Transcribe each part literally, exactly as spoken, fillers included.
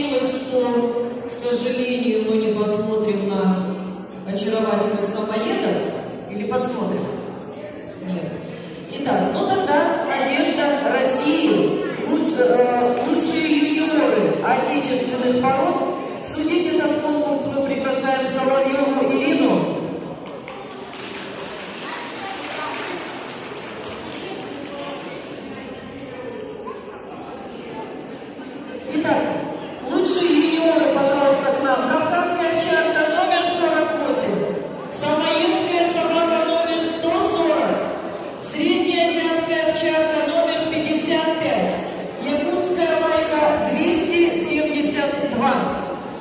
получилось, что, к сожалению, мы не посмотрим на очаровательных самоедов. Или посмотрим? Нет. Итак, ну тогда надежда России, луч, э, лучшие юниоры отечественных пород. Судить этот конкурс мы приглашаем Соловьеву Ирину. Итак, лучшие юниоры, пожалуйста, к нам. Кавказская овчарка номер сорок восемь, Самоедская собака номер сто сорок, Среднеазиатская овчарка номер пятьдесят пять, Якутская лайка двести семьдесят два.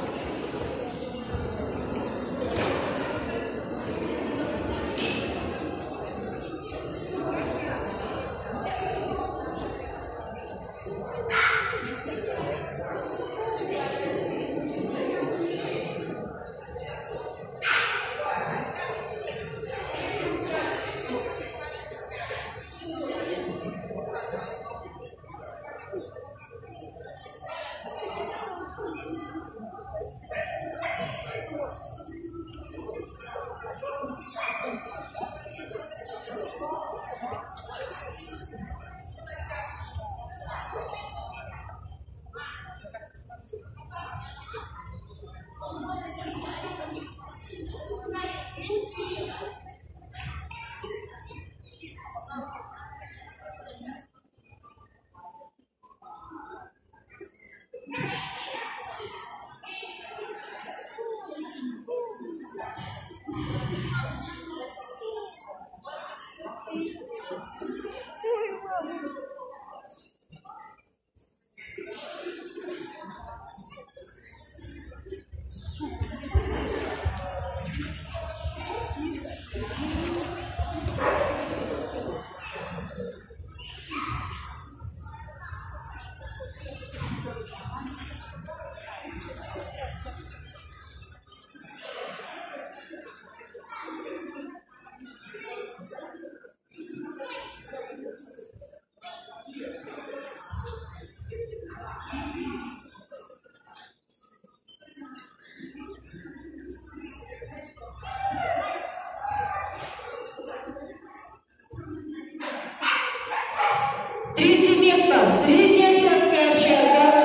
Третье место. Среднеазиатская овчарка.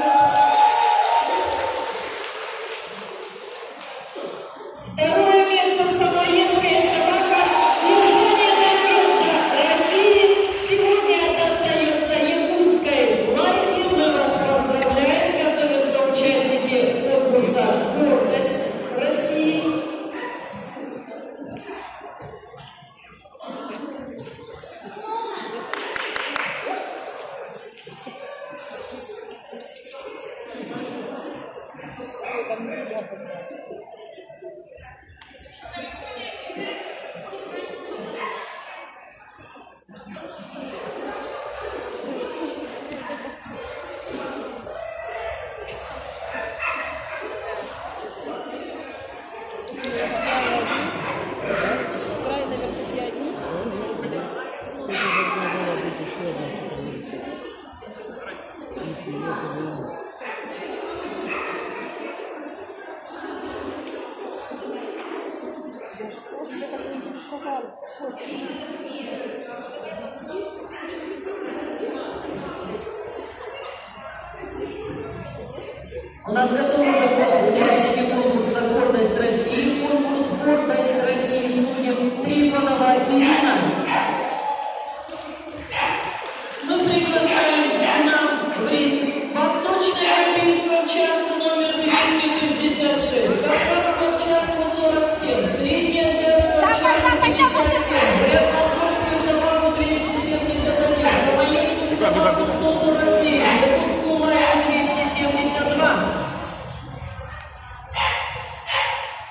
Второе место. Самоедская собака. Сегодня надежда России. Сегодня достается якутской лайке. Мы вас поздравляем. Готовятся участники конкурса «Гордость России». У нас готовы уже участники конкурса «Гордость России». Конкурс «Гордость России» судим Трифонова Ирина. Мы приглашаем к нам в ринг восточноевропейскую овчарку номер двести шестьдесят шесть, кавказскую овчарку сорок семь, среднеазиатскую овчарку пятьдесят семь, брянскую собаку двести семьдесят один, самоедскую собаку сто сорок девять, якутскую лайку двести семьдесят два.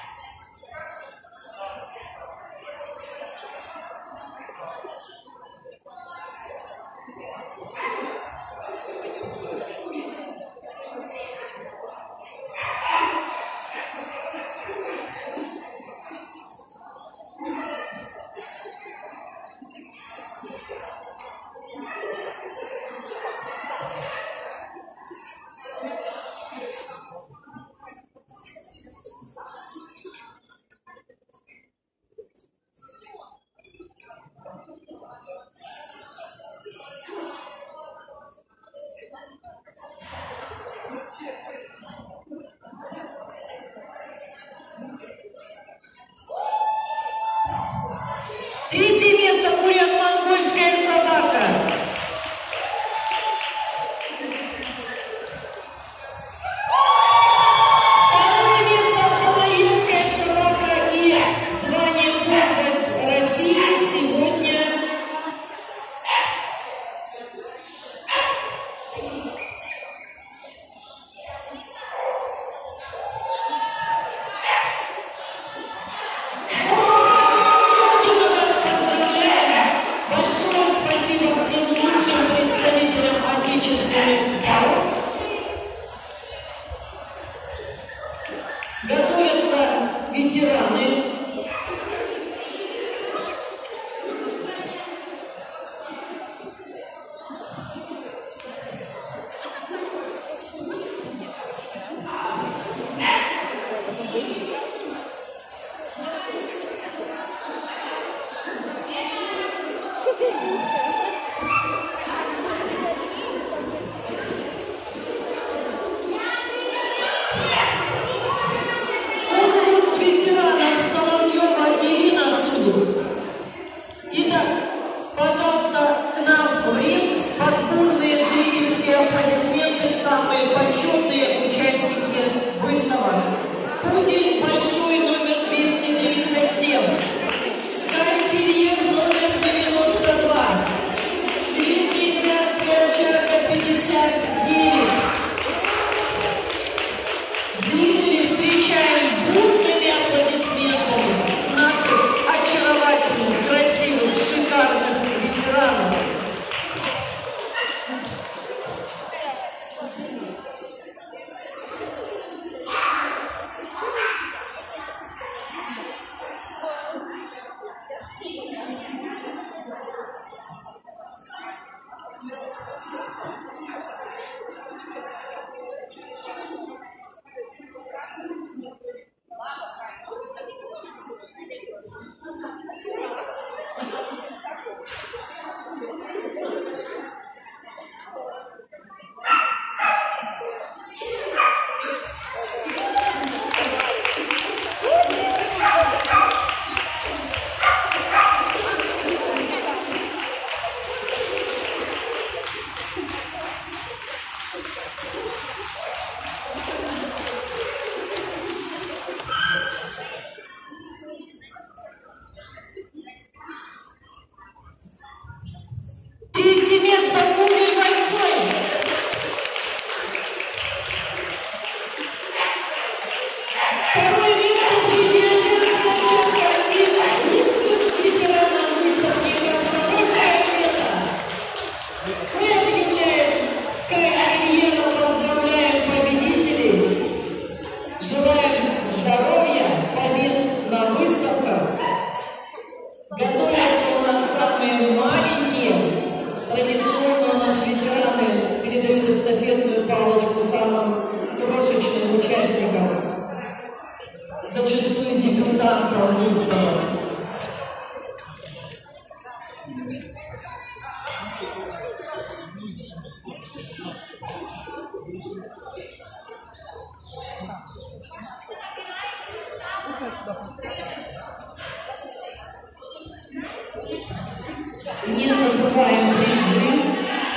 Не забываем призыв.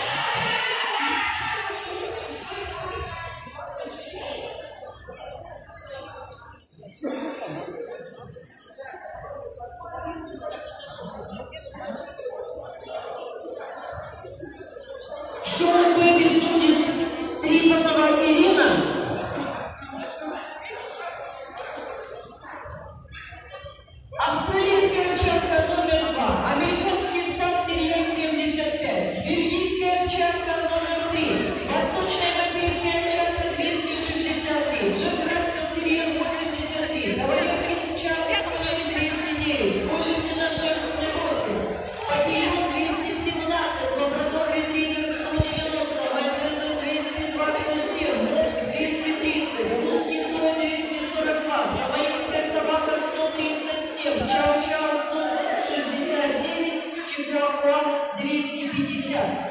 Шоу «Бэби» судит Трифонова Ирина. Австралийская овчарка номер два, американский стаб-терьер семьдесят пять, бельгийская овчарка номер три, восточноевропейская овчарка двести шестьдесят три, джек-рассел-терьер восемьдесят три, кавалер овчарка номер двести девять, полюдина-шерстный восемь, патион двести семнадцать, лабрадор-ретривер сто девяносто, мальтезер двести двадцать семь, мопс двести тридцать, русский той двести сорок два, самоинская собака сто тридцать семь, чау-чау сто шестьдесят девять, чихуахуа двести пятьдесят.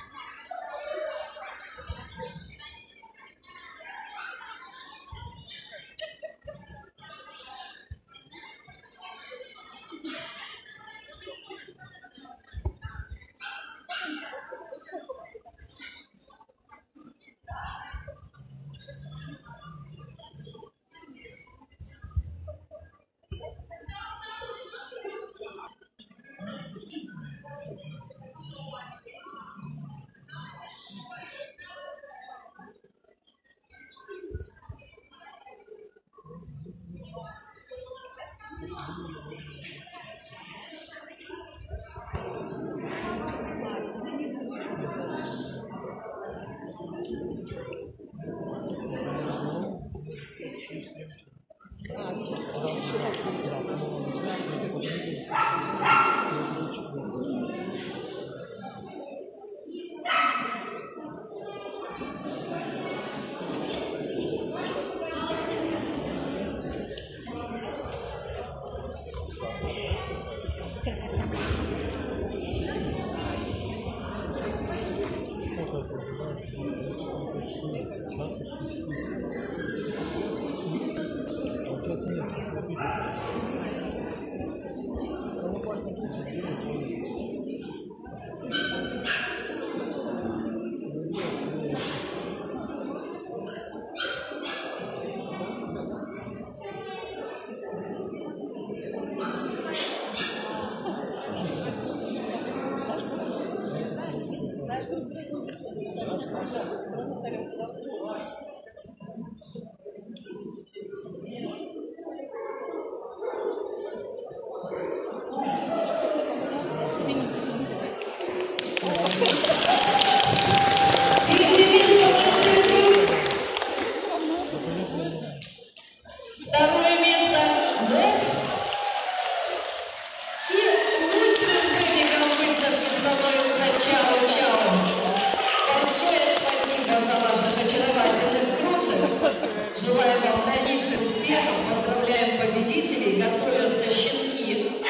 Второе место Бокс. И лучшим бэбиком выставки становится Чао-Чао. Большое спасибо за ваших очаровательных крошек. Желаю вам дальнейших успехов. Поздравляем победителей. Готовятся щенки.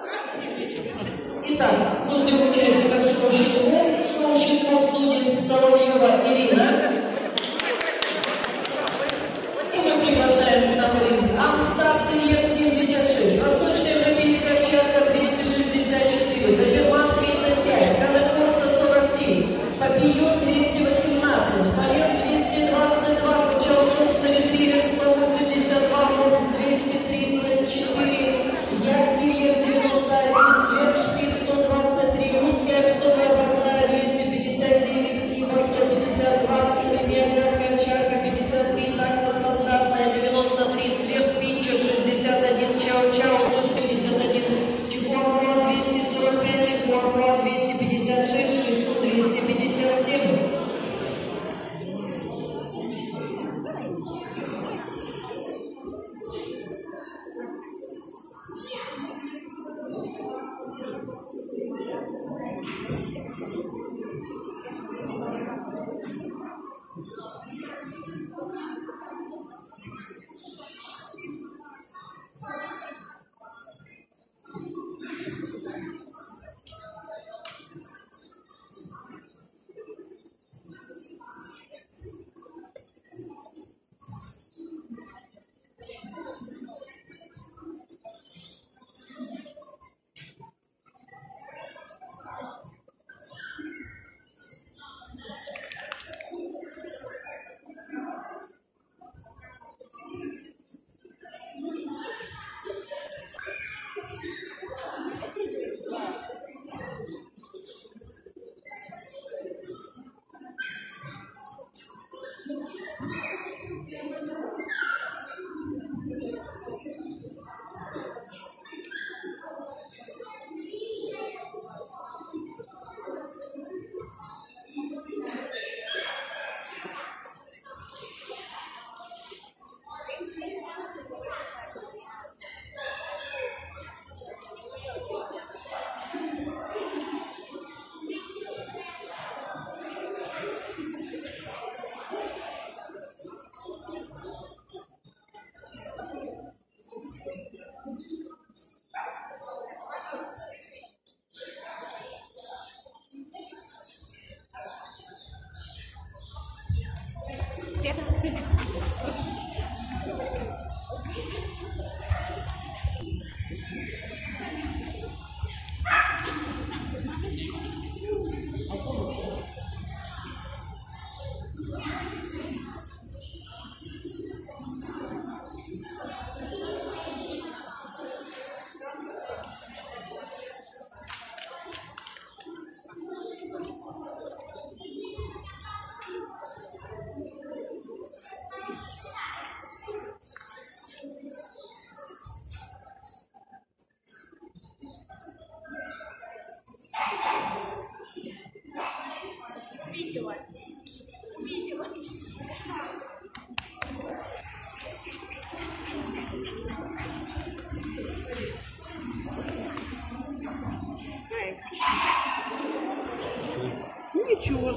Итак, нужных участников шоу «Щенков», шоу «Щенков» судит Соломон. Ничего.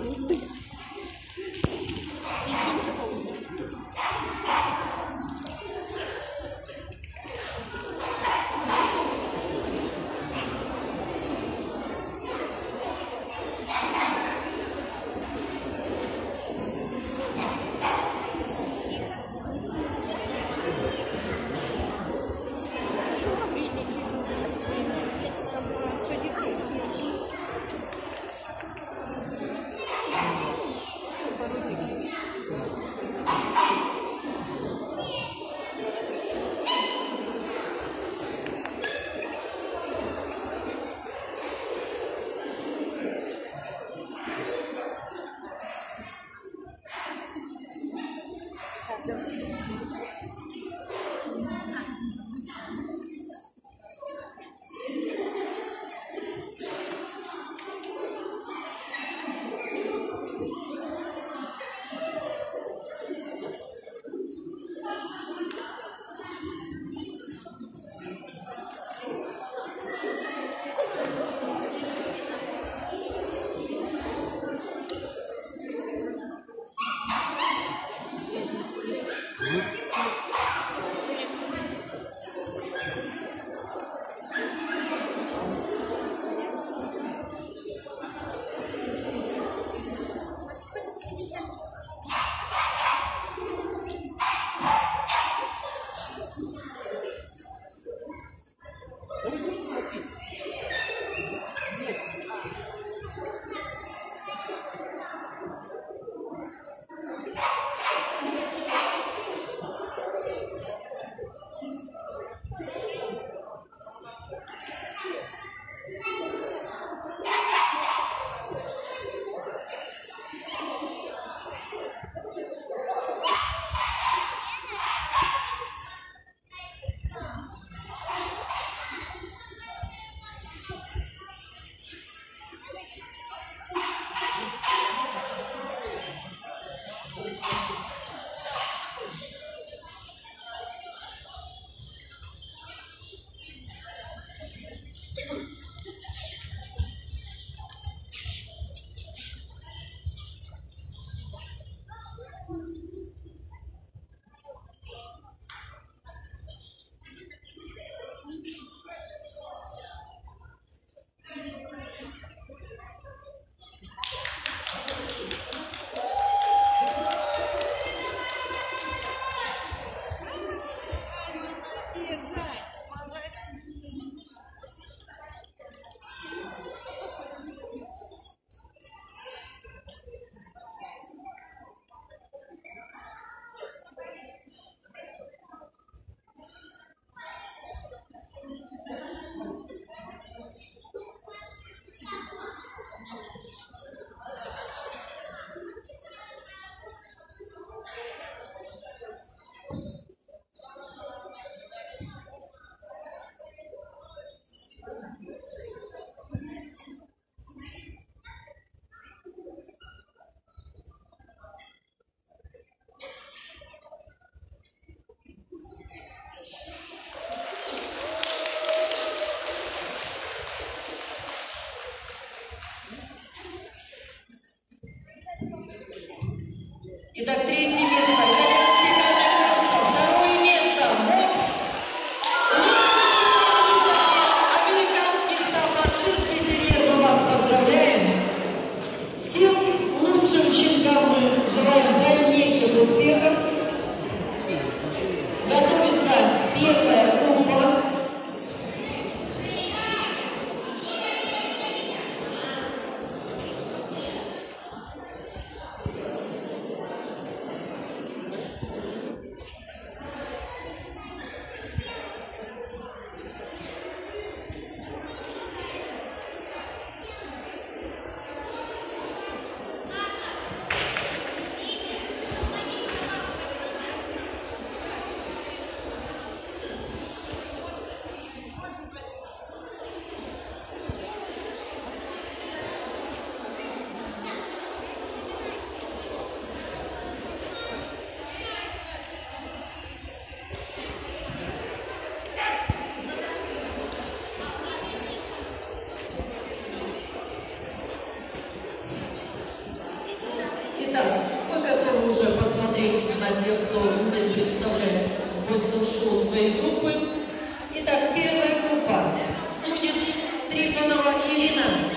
на тех, кто будет представлять Бостон-шоу своей группы. Итак, первая группа. Судит Трифонова Ирина.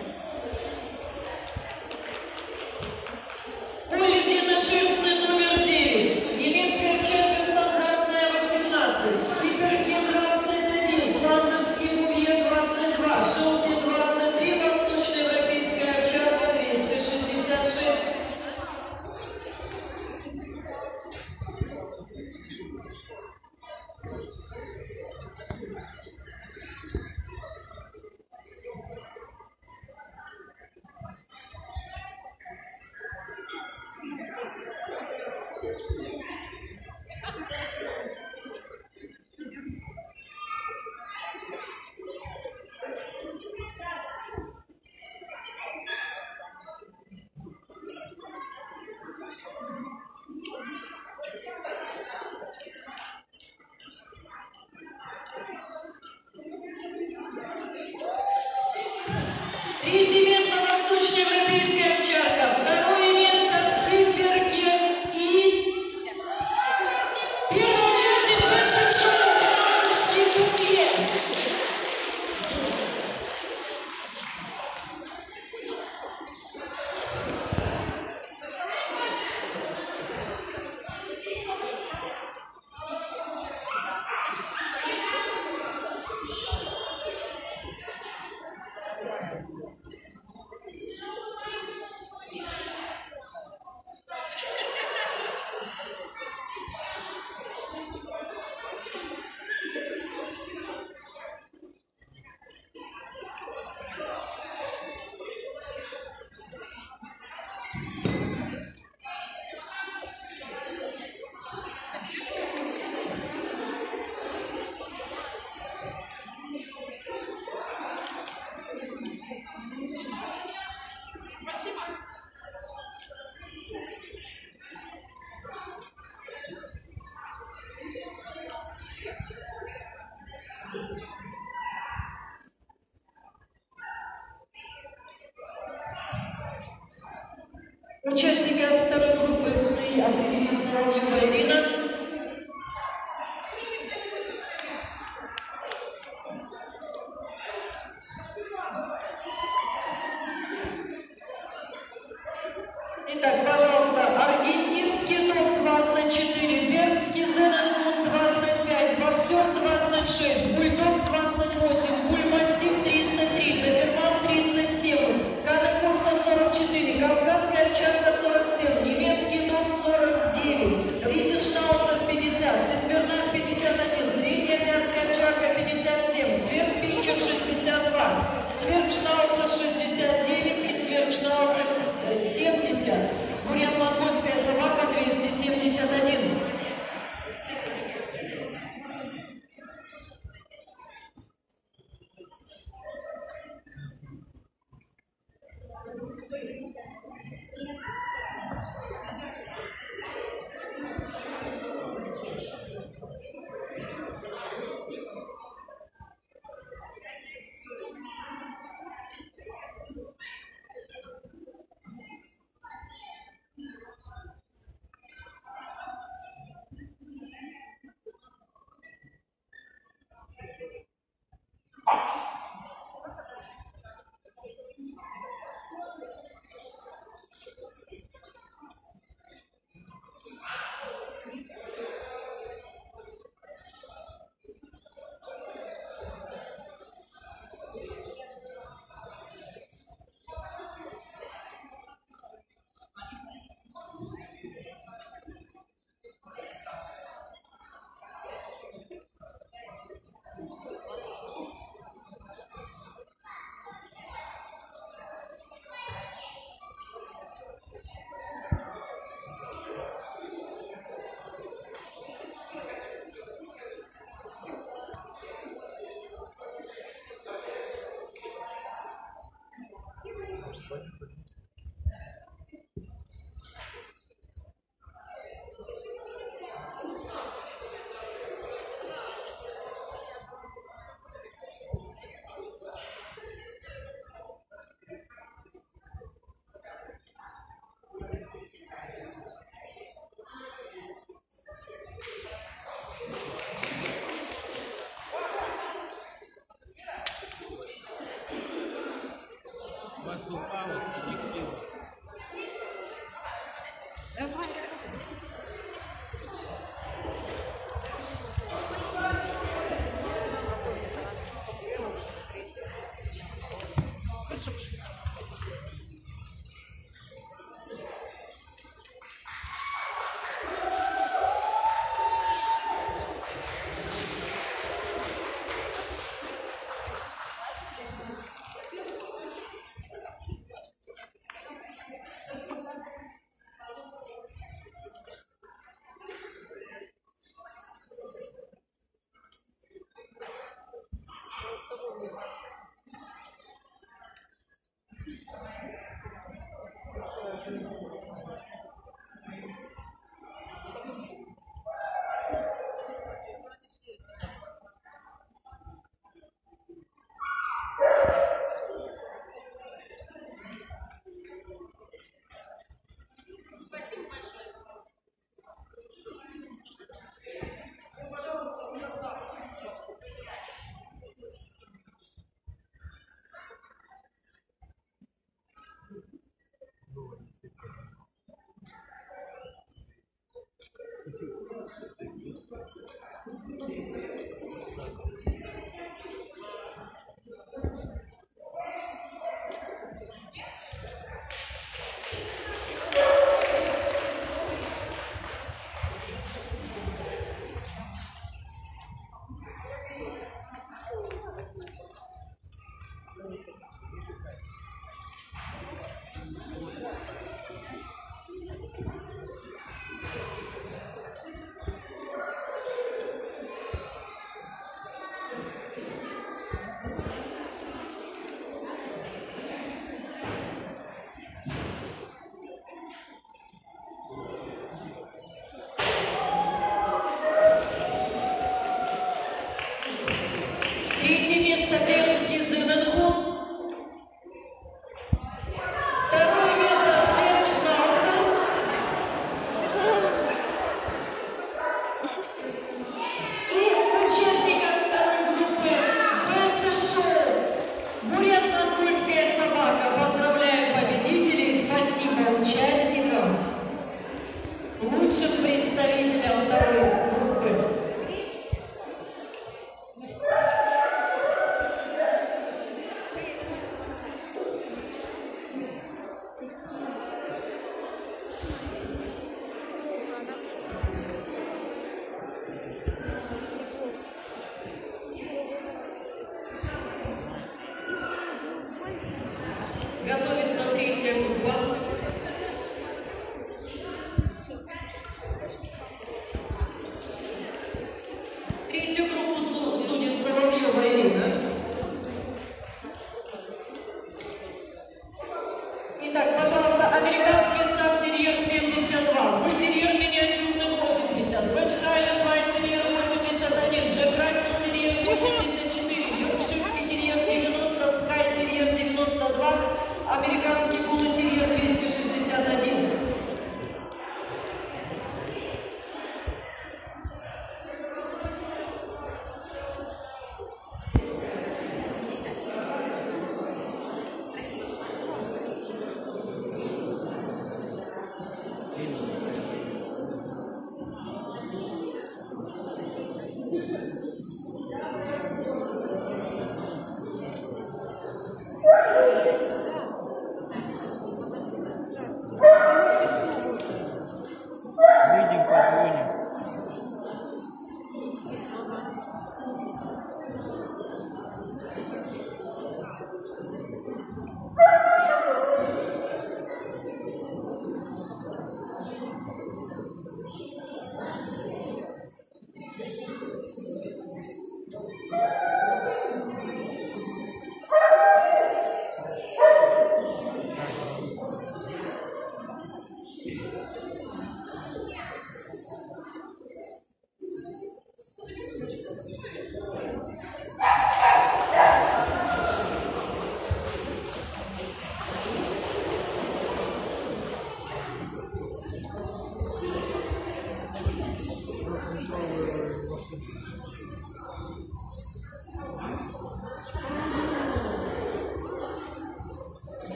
Поле длинношерстный номер девять. Немецкая овчарка стандартная восемнадцать. Хиперкин двадцать один. Фландерский мувье двадцать два. Шелти двадцать три. Восточноевропейская овчарка двести шестьдесят шесть. Третье место восточноевропейская овчарка. Второе место Хиперкен и первый участник Бостон-шоу Фландерский мувье. Участники второй группы ФЦИ определится Ранева Ирина. Итак, пожалуйста, аргентинский топ двадцать четыре, бернский Зененмунд двадцать пять, боксер двадцать шесть, бульдог двадцать восемь, бульмастив тридцать три, доберман тридцать семь, канекурса сорок четыре, кавказская овчарка сорок семь, немецкий топ сорок девять, ризеншнауцер пятьдесят, сенбернар пятьдесят один, среднеазиатская овчарка пятьдесят семь, цверхпинчер шестьдесят два, цверхшнауцер шестьдесят девять и цверхшнауцер семьдесят, бурят-монгольская собака двести семьдесят один.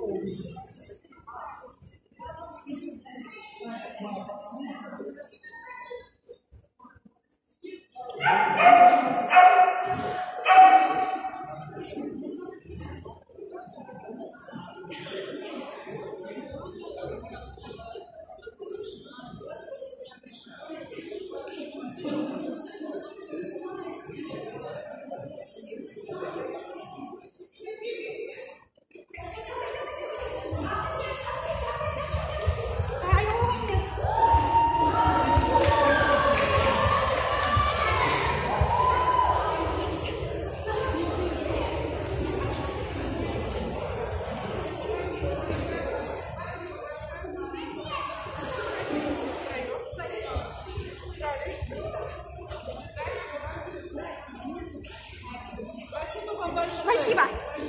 Спасибо.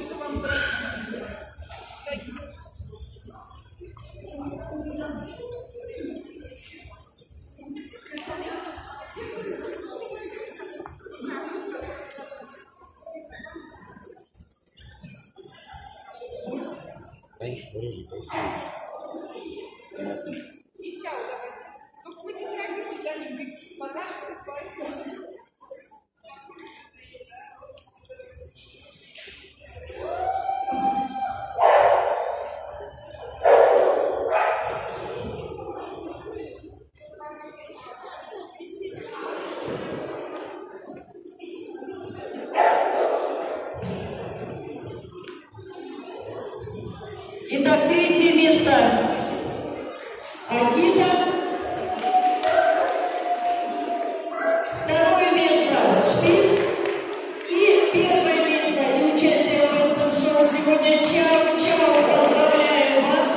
Итак, третье место Акита. Второе место Шпиц. И первое место и участие в этом шоу сегодня Чао Чао. Поздравляю вас!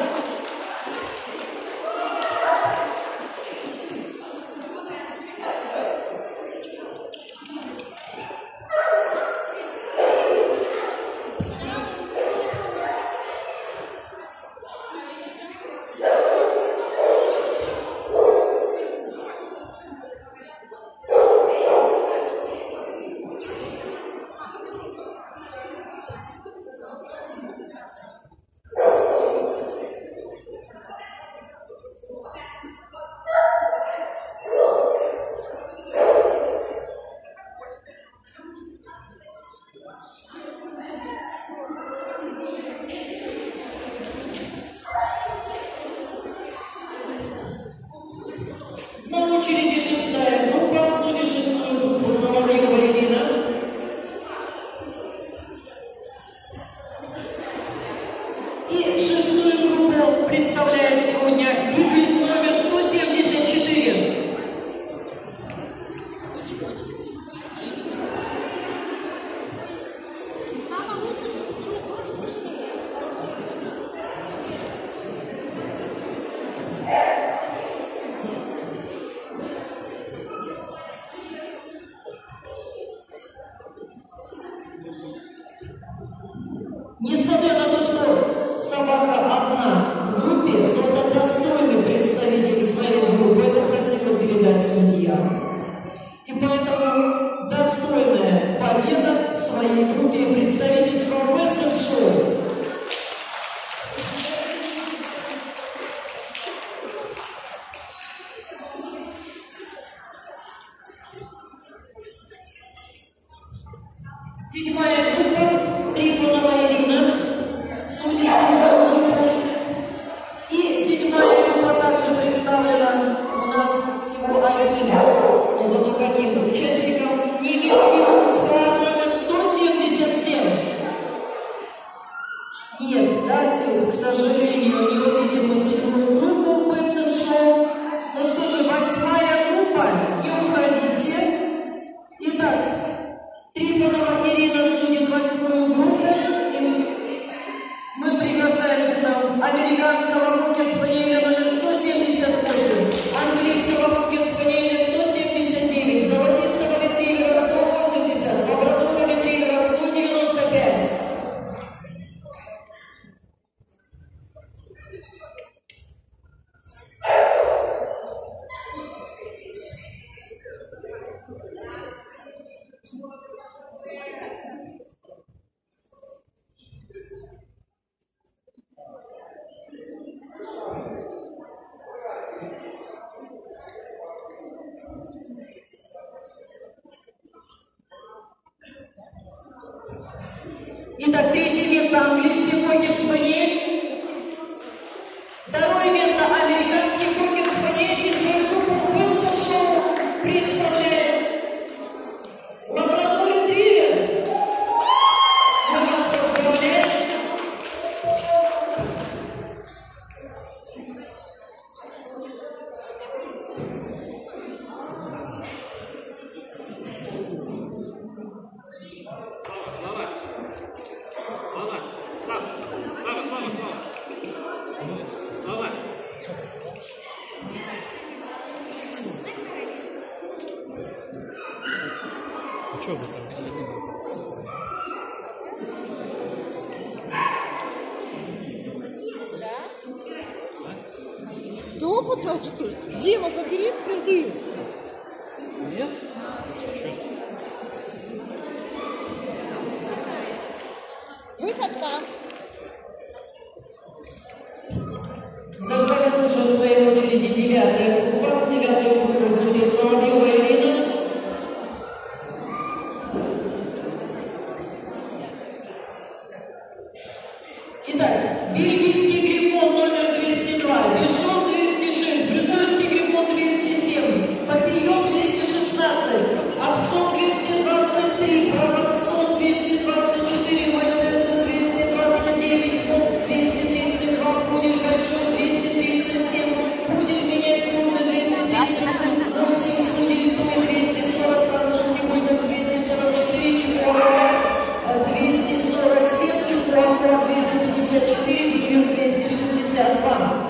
На очереди шестая группа, судя шестую группу Соловьева Ирина. И шестую группу представляет сегодня Бигль номер сто семьдесят четыре. Несмотря на то, что собака одна в группе, но это достойный представитель своей группы, это хотела передать судья. И поэтому достойная победа в своей группе представительства Western Show. Седьмая группа Трифонова Ирина, судьи седьмой группы. И седьмая группа также представлена у нас всего один, но зато каким участникам немецкий склад номер сто семьдесят семь. Нет, да, Сил, к сожалению, не увидим мы седьмую группу в Western Show. Ну что же, восьмая группа, не уходите. Итак, Трифонова Ирина судит восьмую группу. И мы приглашаем к нам американского покер-спаниеля номер сто семьдесят восемь, английского покер-спаниеля сто семьдесят девять, золотистого ретривера сто восемьдесят, лабрадора ретривера сто девяносто пять. Слава, Слава, Слава. Слава. А что вы там висите? Ты опытный, что ли? Дима, забери, приди. Нет? Выход там. Зажигается уже в своей очереди девятая группа. Девятую группу судит Соловьева Ирина. Итак, бельгийский грифон номер двести два, Бишон двести шесть, брюссельский грифон двести семь, Папильон двести шестнадцать, Аксон двести двадцать три, Провоксон двести двадцать четыре, Мальтеза двести двадцать девять, Фокс двести тридцать два, Пудель большой двести тридцать семь, Пудель миниатюрный двести тридцать восемь, Пудель туй двести сорок, французский бульдог двести сорок четыре, Чукова двести сорок семь, Чукова двести пятьдесят четыре, Бельгию двести шестьдесят два.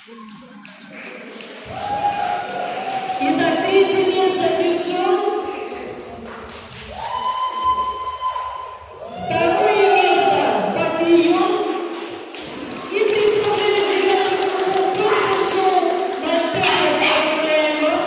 Итак, третье место пришел. Второе место Патрион. И представляет девятого пришел Мальтея.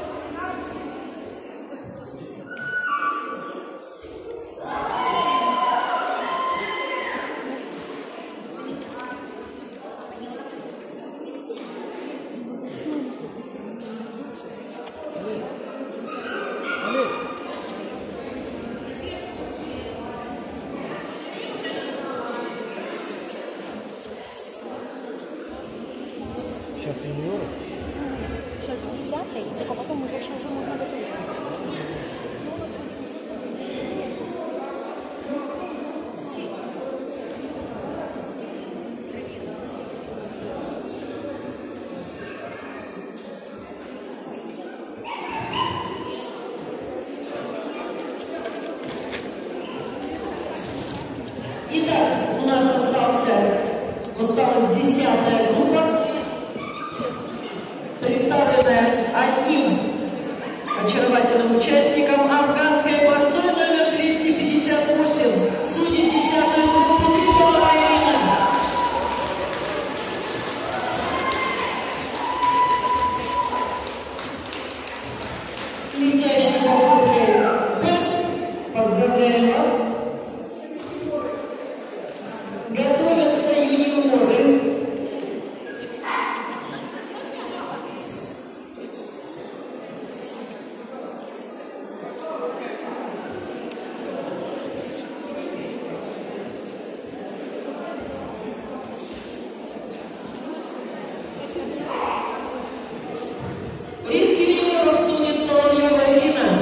Сейчас юниоры. Сейчас десятый, только потом уже уже можно готовить. Итак, у нас остался, осталась десятая группа, представленная одним очаровательным участником афганской борцой номер двести пятьдесят восемь, судит десятую группу Крикова Ирина. Летящий походкой Бест, поздравляем вас. Готовятся юниоры. В ринг юниоров судит Соловьева Ирина.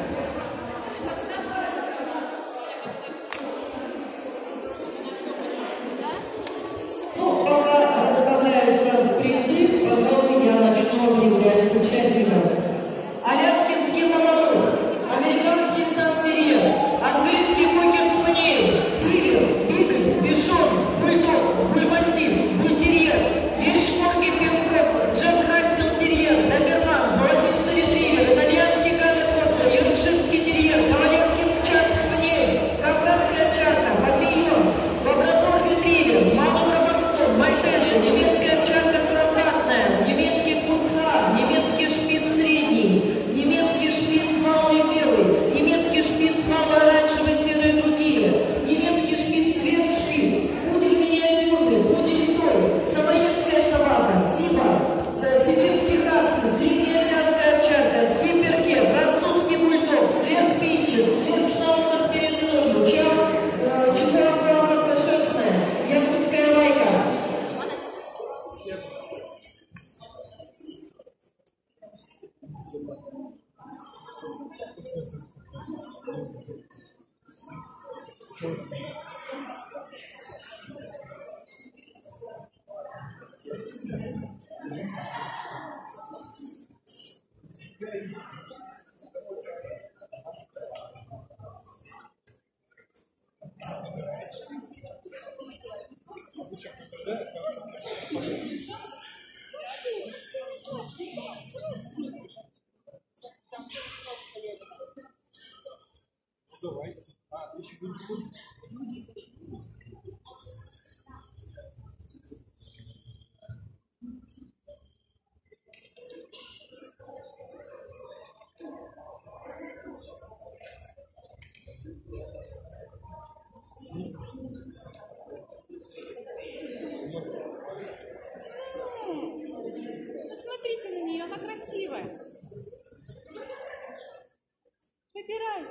Ну, пока расставляются призы, пожалуй, я начну объявлять участников. Аляскинский молоток, американский стафтерьер, английский кокер-спаниель, тигр, бигль, бишон, бульдог, бульмастив, бультерьер, вельшморги пивкоп, джек рассел-терьер, доберман, золотистый ретривер, итальянский камерфорсер, йоркширский терьер, ковалевский чак-спаниель, кавказская чарка, папильон, лабрадор-ретривер, малобрабансон, мальтеза, немецкая овчарка сыромратная, немецкий пуцхар, немецкий шпиц средний, немецкий шпиц малый белый, немецкий шпиц малооранжевый, серый и другие, немецкий шпиц сверхшпиц, пудель миниатюрный, пудель той, самоедская собака, сиба, э, сибирский хаски, среднеазиатская овчарка, скипперке, французский бульдог, сверхпинчер, сверхшнауцер перед солью, чак, э, чихуахуа короткошерстная, якутская лайка. Посмотрите на нее, она красивая. Выбирайте.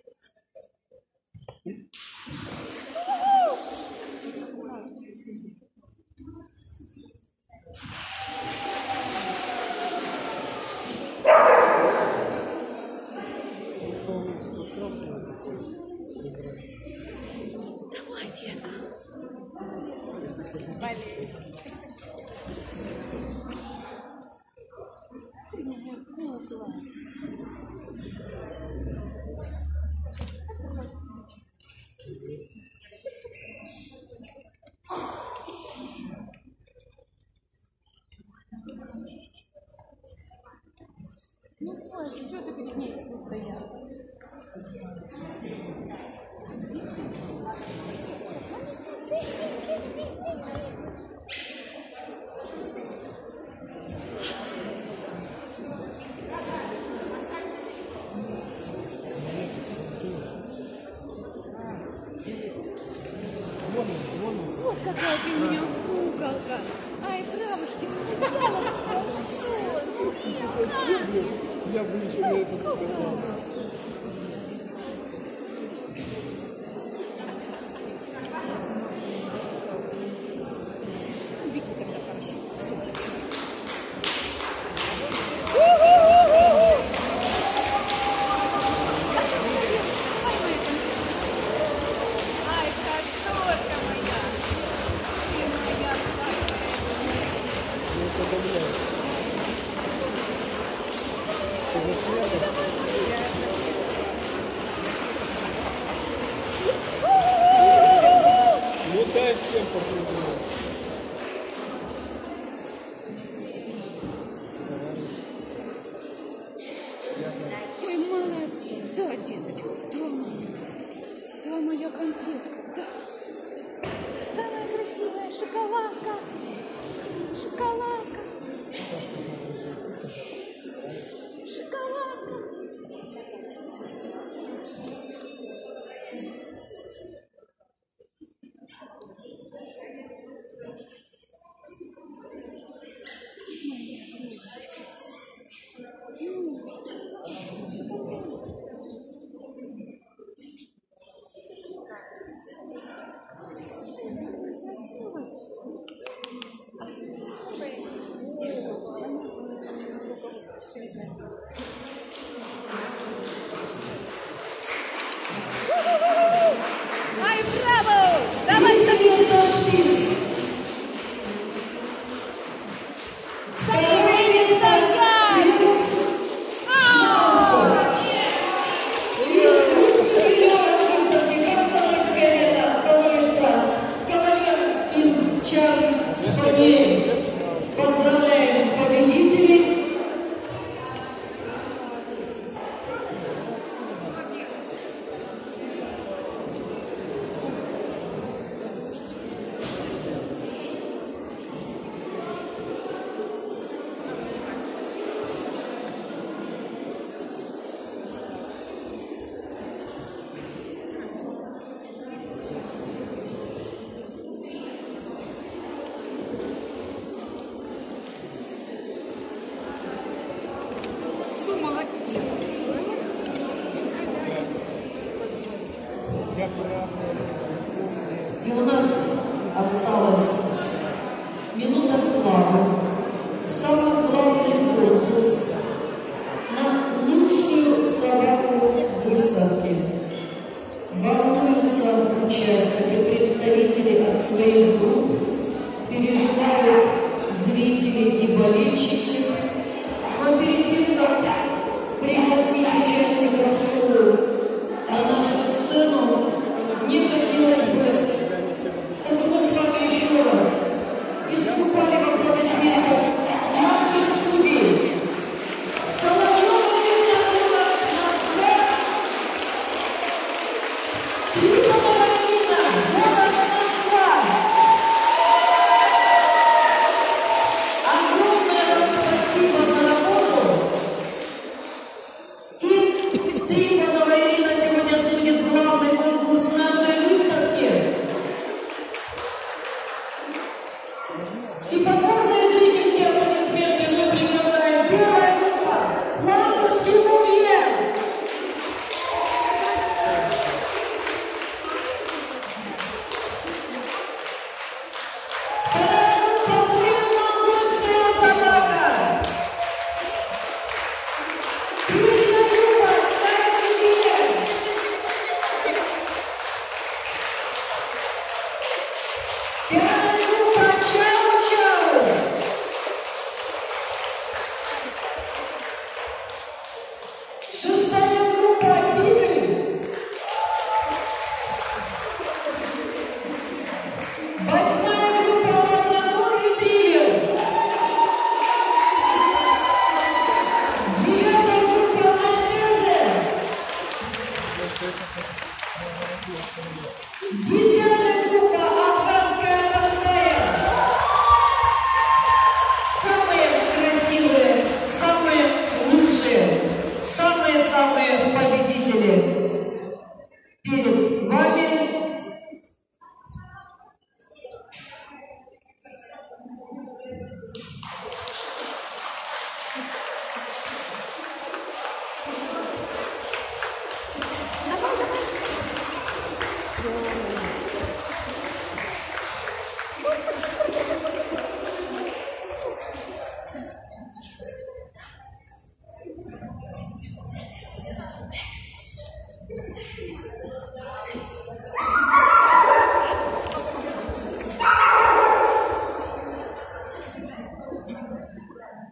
Давай, детка. Болеет. Ты моя кукла. Ну, Славик, что ты перед ней стоял? Вот какая ты у меня куколка. Ай, правушки, сказала, Я бы еще на это показал. Видите, тогда хорошо. Ай, красотка моя. Ты моя Не подавляй. Ты засмеялась? Ну дай всем попробовать. Ой, молодцы. Да, деточка, да, моя. Да, моя конфетка, да. Самая красивая шоколадка. Шоколадка. Шоколадка. Ай, браво! Давай, Наконец наш шпиц. стоять! Стоять! Поздравляем победителей!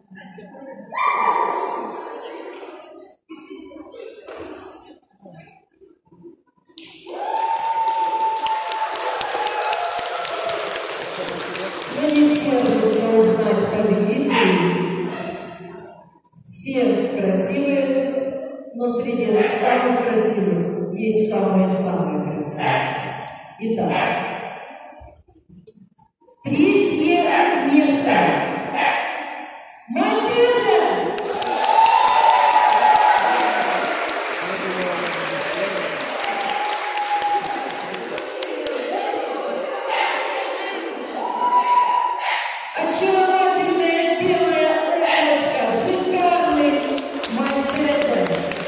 Но не сложится узнать победителей. Все красивые, но среди самых красивых есть самые-самые красивые. Итак, третье место. Мальтеза! Очаровательная белая лодочка, шикарный Мальтеза.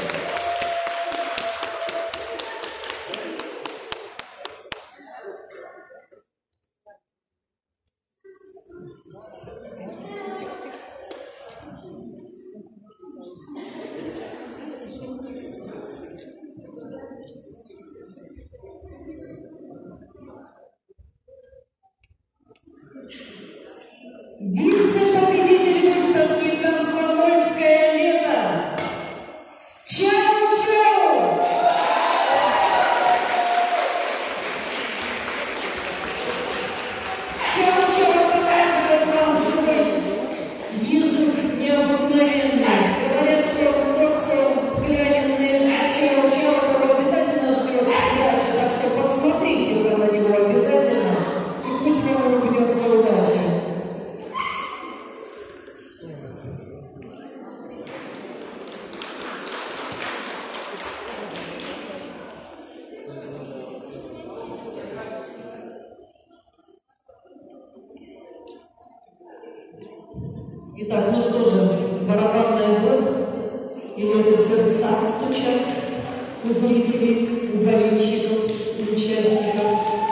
Вице-победитель выставки «Комсомольское лето». Чао-чао! Чао-чао показывает вам свой язык необыкновенный. Говорят, что кто взглянет на чао-чао, того обязательно ждет удача. Так что посмотрите вы на него обязательно, и пусть вам улыбнется удача. Итак, ну что же, барабанная дробь, или это сердца стучат у зрителей, у болельщиков, у участников.